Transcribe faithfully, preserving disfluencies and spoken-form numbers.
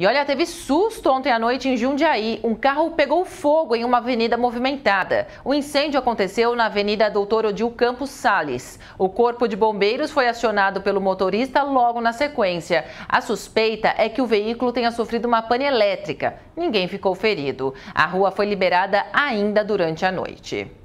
E olha, teve susto ontem à noite em Jundiaí. Um carro pegou fogo em uma avenida movimentada. O incêndio aconteceu na Avenida Doutor Odil Campos Sales. O corpo de bombeiros foi acionado pelo motorista logo na sequência. A suspeita é que o veículo tenha sofrido uma pane elétrica. Ninguém ficou ferido. A rua foi liberada ainda durante a noite.